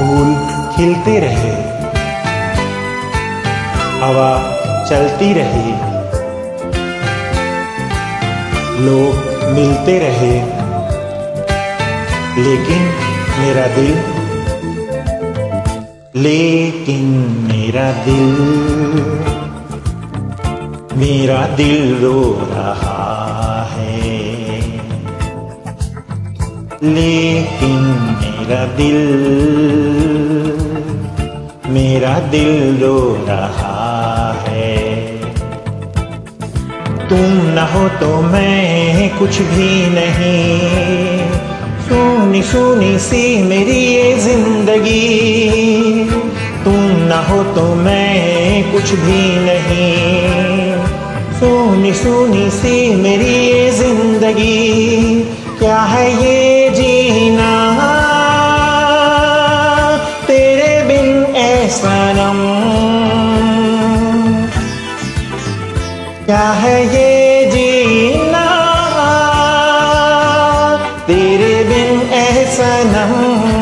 फूल खिलते रहे, हवा चलती रही, लोग मिलते रहे, लेकिन मेरा दिल रो रहा है। लेकिन मेरा दिल रो रहा है। तुम न हो तो मैं कुछ भी नहीं, सूनी सूनी सी मेरी ये जिंदगी। तुम न हो तो मैं कुछ भी नहीं, सूनी सूनी सी मेरी ये जिंदगी। क्या है ये जीना तेरे बिन ऐ सनम, क्या है ये जीना तेरे बिन ऐ सनम।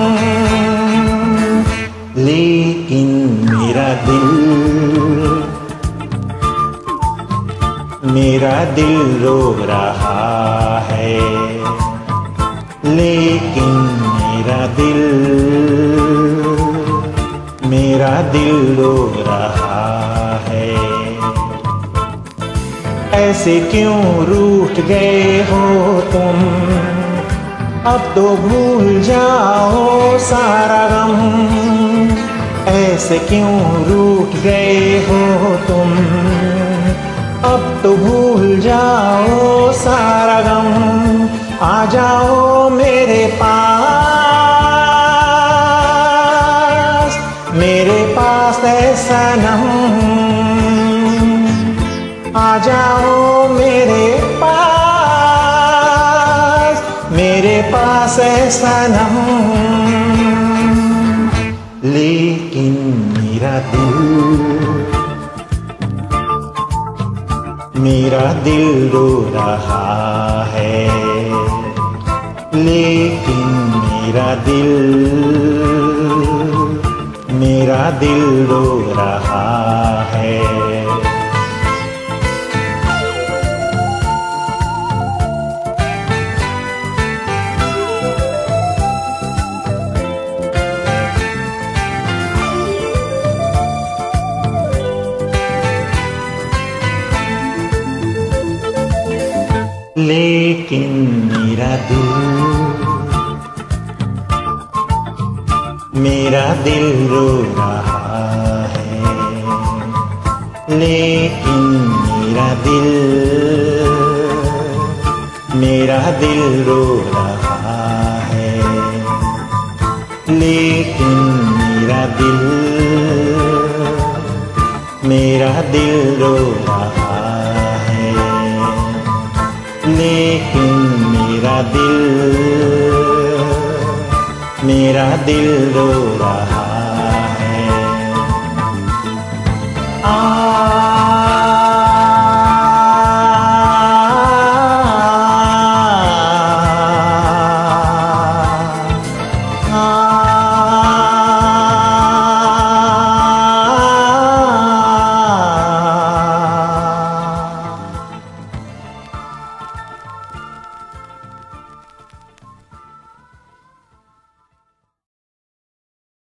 लेकिन मेरा दिल रो रहा है। लेकिन मेरा दिल रो रहा है। ऐसे क्यों रूठ गए हो तुम, अब तो भूल जाओ सारा गम। ऐसे क्यों रूठ गए हो तुम, अब तो भूल जाओ सारा गम। आ जाओ मेरे पास ऐ सनम। आ जाओ मेरे पास ऐ सनम। लेकिन मेरा दिल रो रहा है। लेकिन मेरा दिल रो रहा है। लेकिन मेरा दिल रो रहा है। लेकिन मेरा दिल रो रहा है। लेकिन मेरा दिल रो रहा है। लेकिन मेरा दिल रो रहा है।